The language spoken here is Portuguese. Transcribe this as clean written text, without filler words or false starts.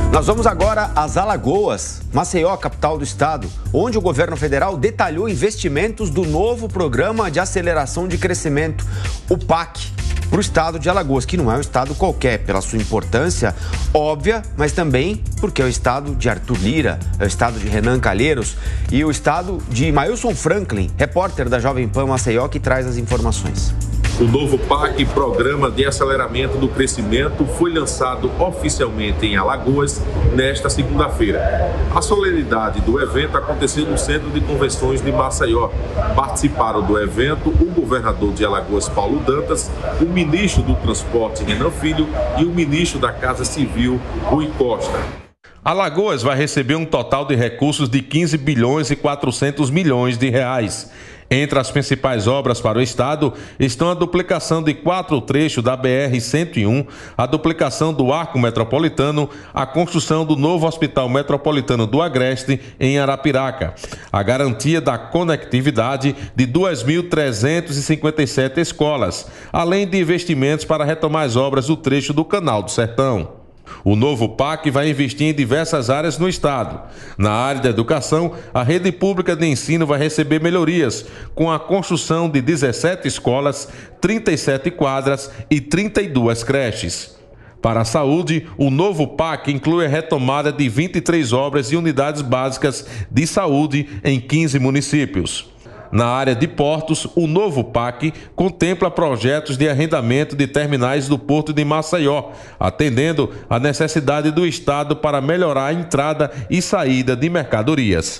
Nós vamos agora às Alagoas, Maceió, capital do estado, onde o governo federal detalhou investimentos do novo Programa de Aceleração de Crescimento, o PAC, para o estado de Alagoas, que não é um estado qualquer, pela sua importância óbvia, mas também porque é o estado de Arthur Lira, é o estado de Renan Calheiros e o estado de Mailson Franklin, repórter da Jovem Pan Maceió, que traz as informações. O novo PAC, Programa de Aceleramento do Crescimento, foi lançado oficialmente em Alagoas nesta segunda-feira. A solenidade do evento aconteceu no Centro de Convenções de Maceió. Participaram do evento o governador de Alagoas, Paulo Dantas, o ministro do Transporte, Renan Filho, e o ministro da Casa Civil, Rui Costa. Alagoas vai receber um total de recursos de 15 bilhões e 400 milhões de reais. Entre as principais obras para o estado estão a duplicação de 4 trechos da BR-101, a duplicação do Arco Metropolitano, a construção do novo Hospital Metropolitano do Agreste, em Arapiraca, a garantia da conectividade de 2.357 escolas, além de investimentos para retomar as obras do trecho do Canal do Sertão. O novo PAC vai investir em diversas áreas no estado. Na área da educação, a rede pública de ensino vai receber melhorias, com a construção de 17 escolas, 37 quadras e 32 creches. Para a saúde, o novo PAC inclui a retomada de 23 obras e unidades básicas de saúde em 15 municípios. Na área de portos, o novo PAC contempla projetos de arrendamento de terminais do Porto de Maceió, atendendo à necessidade do estado para melhorar a entrada e saída de mercadorias.